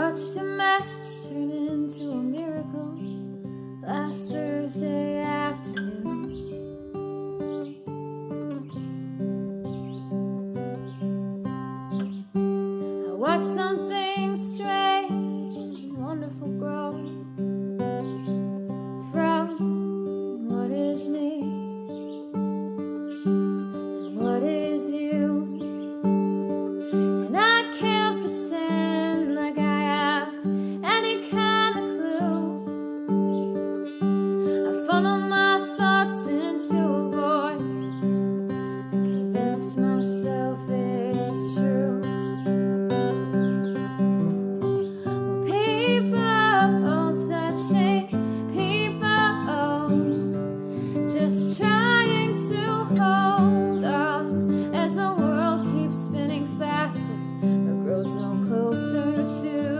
watched a mess turn into a miracle last Thursday afternoon. I watched something strange and wonderful grow from what is me and what is you. And I can't pretend like I have any kind of clue. I funnel my thoughts into a voice and convince myself it's true. Well, people touching people, just trying to hold on as the world keeps spinning faster but grows no closer to